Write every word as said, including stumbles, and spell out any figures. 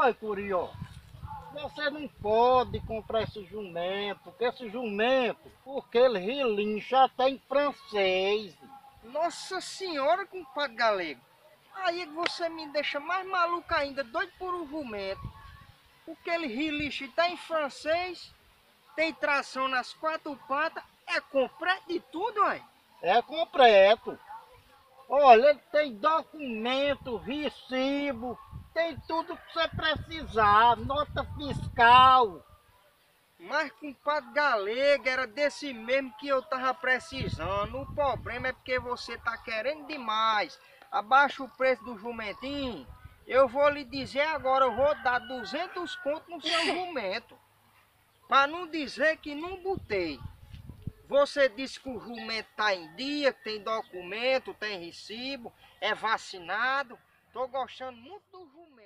Olha, Curió, você não pode comprar esse jumento, porque esse jumento, porque ele relincha até em francês. Nossa senhora, compadre Galego. Aí é que você me deixa mais maluco ainda, doido por um jumento. Porque ele relincha e tá em francês, tem tração nas quatro patas, é completo de tudo, ué. É completo. Olha, ele tem documento, recibo, tem tudo que você precisar, nota fiscal. Mas, compadre Galego, era desse mesmo que eu tava precisando. O problema é porque você tá querendo demais. Abaixa o preço do jumentinho. Eu vou lhe dizer agora, eu vou dar duzentos contos no seu jumento. Pra não dizer que não botei. Você disse que o jumento tá em dia, que tem documento, tem recibo, é vacinado. Tô gostando muito do jumento.